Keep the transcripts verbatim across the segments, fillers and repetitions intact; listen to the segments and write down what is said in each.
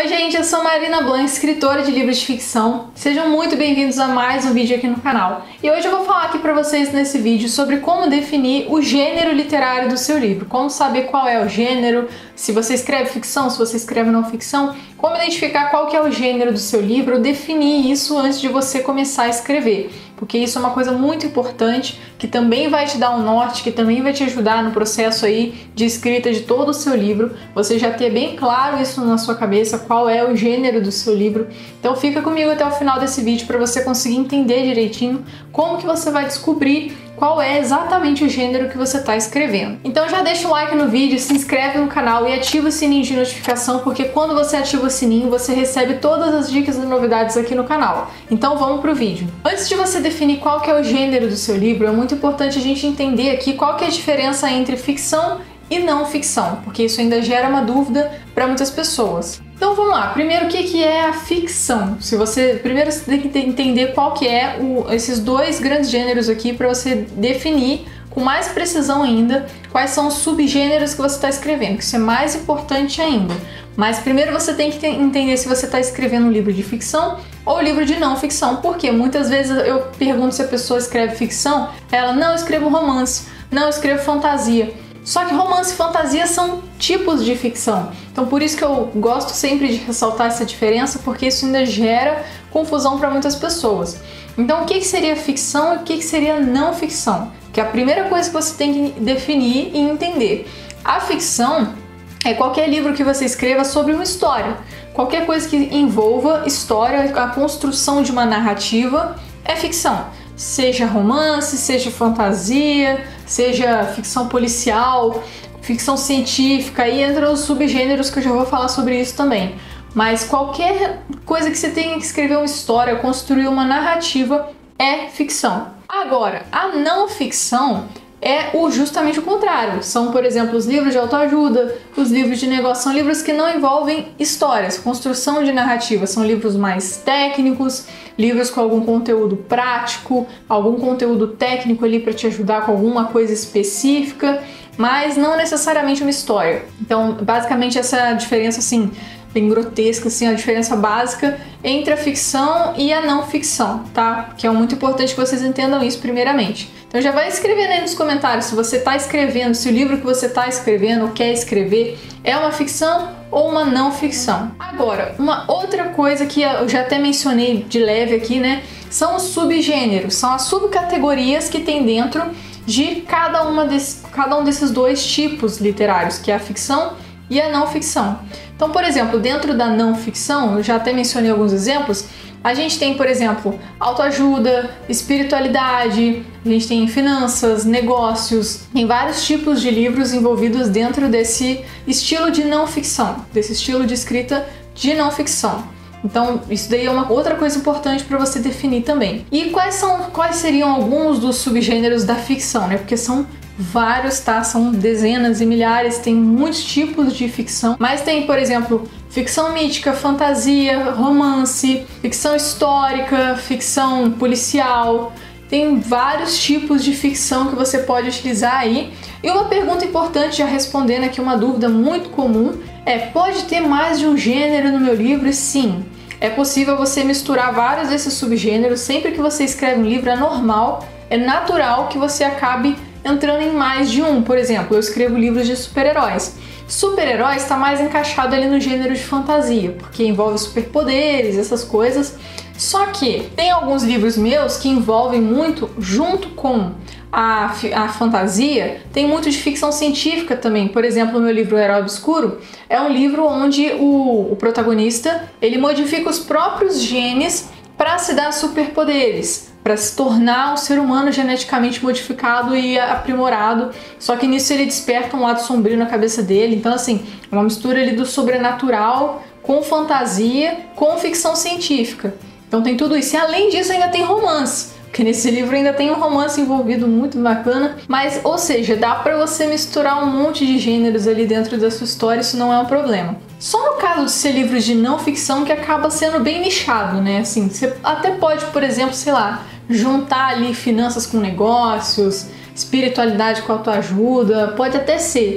Oi gente, eu sou Marina Blanc, escritora de livros de ficção. Sejam muito bem-vindos a mais um vídeo aqui no canal. E hoje eu vou falar aqui pra vocês nesse vídeo sobre como definir o gênero literário do seu livro. Como saber qual é o gênero, se você escreve ficção, se você escreve não ficção. Como identificar qual que é o gênero do seu livro, definir isso antes de você começar a escrever. Porque isso é uma coisa muito importante, que também vai te dar um norte, que também vai te ajudar no processo aí de escrita de todo o seu livro. Você já ter bem claro isso na sua cabeça, qual é o gênero do seu livro. Então fica comigo até o final desse vídeo para você conseguir entender direitinho como que você vai descobrir qual é exatamente o gênero que você está escrevendo. Então já deixa um like no vídeo, se inscreve no canal e ativa o sininho de notificação, porque quando você ativa o sininho, você recebe todas as dicas e novidades aqui no canal. Então vamos pro vídeo. Antes de você definir qual que é o gênero do seu livro, é muito importante a gente entender aqui qual que é a diferença entre ficção e não ficção, porque isso ainda gera uma dúvida para muitas pessoas. Então vamos lá, primeiro o que, que é a ficção? Se você, primeiro você tem que entender qual que é o, esses dois grandes gêneros aqui para você definir com mais precisão ainda quais são os subgêneros que você está escrevendo, que isso é mais importante ainda. Mas primeiro você tem que entender se você está escrevendo um livro de ficção ou um livro de não ficção, porque muitas vezes eu pergunto se a pessoa escreve ficção, ela, não, eu escrevo romance, não, eu escrevo fantasia. Só que romance e fantasia são tipos de ficção. Então por isso que eu gosto sempre de ressaltar essa diferença, porque isso ainda gera confusão para muitas pessoas. Então o que seria ficção e o que seria não ficção? Que é a primeira coisa que você tem que definir e entender. A ficção é qualquer livro que você escreva sobre uma história. Qualquer coisa que envolva história, a construção de uma narrativa é ficção. Seja romance, seja fantasia, seja ficção policial, ficção científica, e entra os subgêneros que eu já vou falar sobre isso também. Mas qualquer coisa que você tenha que escrever uma história, construir uma narrativa, é ficção. Agora, a não ficção é o, justamente o contrário. São, por exemplo, os livros de autoajuda, os livros de negócio, são livros que não envolvem histórias, construção de narrativa, são livros mais técnicos, livros com algum conteúdo prático, algum conteúdo técnico ali para te ajudar com alguma coisa específica, mas não necessariamente uma história. Então, basicamente essa é a diferença, assim, bem grotesca, assim, a diferença básica entre a ficção e a não ficção, tá? Que é muito importante que vocês entendam isso primeiramente. Então já vai escrevendo aí nos comentários se você está escrevendo, se o livro que você está escrevendo ou quer escrever é uma ficção ou uma não ficção. Agora, uma outra coisa que eu já até mencionei de leve aqui, né? São os subgêneros, são as subcategorias que tem dentro de cada, uma desse, cada um desses dois tipos literários, que é a ficção e a não ficção. Então, por exemplo, dentro da não ficção, eu já até mencionei alguns exemplos, a gente tem, por exemplo, autoajuda, espiritualidade, a gente tem finanças, negócios, tem vários tipos de livros envolvidos dentro desse estilo de não ficção, desse estilo de escrita de não ficção. Então, isso daí é uma outra coisa importante para você definir também. E quais são, quais seriam alguns dos subgêneros da ficção, né? Porque são vários, tá? São dezenas e milhares, tem muitos tipos de ficção, mas tem, por exemplo, ficção mítica, fantasia, romance, ficção histórica, ficção policial. Tem vários tipos de ficção que você pode utilizar aí. E uma pergunta importante, já respondendo aqui uma dúvida muito comum, é: pode ter mais de um gênero no meu livro? Sim, é possível você misturar vários desses subgêneros. Sempre que você escreve um livro, é normal, é natural que você acabe entrando em mais de um. Por exemplo, eu escrevo livros de super-heróis. Super-heróis está mais encaixado ali no gênero de fantasia, porque envolve superpoderes, essas coisas. Só que tem alguns livros meus que envolvem muito, junto com a, a fantasia, tem muito de ficção científica também. Por exemplo, o meu livro O Herói Obscuro é um livro onde o, o protagonista, ele modifica os próprios genes para se dar superpoderes, para se tornar um ser humano geneticamente modificado e aprimorado. Só que nisso ele desperta um lado sombrio na cabeça dele. Então, assim, é uma mistura ali do sobrenatural com fantasia, com ficção científica. Então tem tudo isso. E além disso ainda tem romance, porque nesse livro ainda tem um romance envolvido muito bacana. Mas, ou seja, dá pra você misturar um monte de gêneros ali dentro da sua história, isso não é um problema. Só no caso de ser livros de não ficção que acaba sendo bem nichado, né? Assim, você até pode, por exemplo, sei lá, juntar ali finanças com negócios, espiritualidade com autoajuda, pode até ser.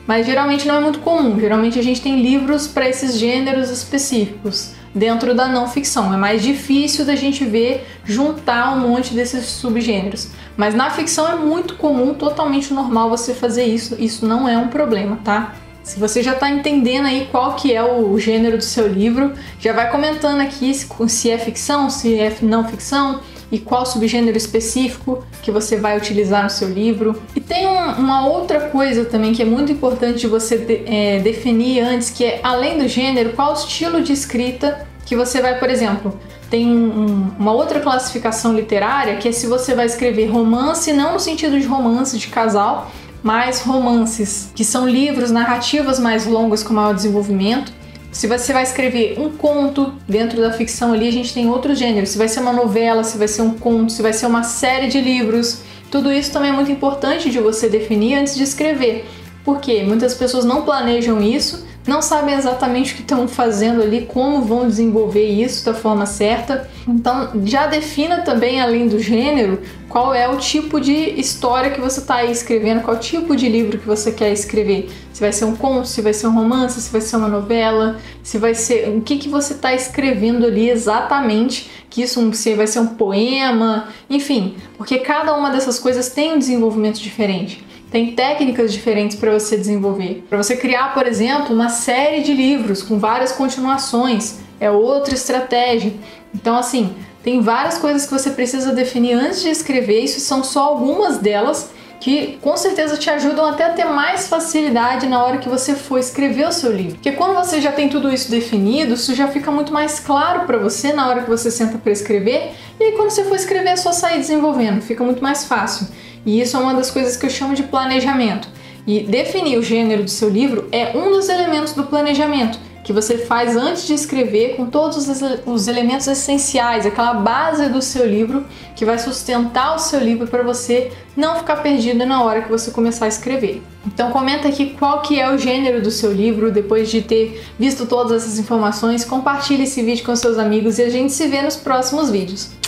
mas geralmente não é muito comum. Geralmente a gente tem livros para esses gêneros específicos dentro da não ficção. É mais difícil da gente ver juntar um monte desses subgêneros. Mas na ficção é muito comum, totalmente normal você fazer isso. Isso não é um problema, tá? Se você já está entendendo aí qual que é o gênero do seu livro, já vai comentando aqui se é ficção, se é não ficção e qual subgênero específico que você vai utilizar no seu livro. E tem um, uma outra coisa também que é muito importante de você de, é, definir antes, que é, além do gênero, qual o estilo de escrita que você vai, por exemplo, tem um, uma outra classificação literária, que é se você vai escrever romance, não no sentido de romance de casal, mas romances, que são livros, narrativas mais longas com maior desenvolvimento. Se você vai escrever um conto, dentro da ficção ali a gente tem outros gêneros. Se vai ser uma novela, se vai ser um conto, se vai ser uma série de livros. Tudo isso também é muito importante de você definir antes de escrever. Porque muitas pessoas não planejam isso, não sabem exatamente o que estão fazendo ali, como vão desenvolver isso da forma certa. Então já defina também, além do gênero, qual é o tipo de história que você está aí escrevendo, qual tipo de livro que você quer escrever. Se vai ser um conto, se vai ser um romance, se vai ser uma novela, se vai ser... o que, que você está escrevendo ali exatamente, que isso se vai ser um poema, enfim, porque cada uma dessas coisas tem um desenvolvimento diferente. Tem técnicas diferentes para você desenvolver. Para você criar, por exemplo, uma série de livros com várias continuações, é outra estratégia. Então, assim, tem várias coisas que você precisa definir antes de escrever. Isso são só algumas delas que com certeza te ajudam até a ter mais facilidade na hora que você for escrever o seu livro. Porque quando você já tem tudo isso definido, isso já fica muito mais claro para você na hora que você senta para escrever. E aí quando você for escrever é só sair desenvolvendo, fica muito mais fácil. E isso é uma das coisas que eu chamo de planejamento. E definir o gênero do seu livro é um dos elementos do planejamento, que você faz antes de escrever, com todos os elementos essenciais, aquela base do seu livro que vai sustentar o seu livro para você não ficar perdido na hora que você começar a escrever. Então comenta aqui qual que é o gênero do seu livro, depois de ter visto todas essas informações, compartilhe esse vídeo com seus amigos e a gente se vê nos próximos vídeos.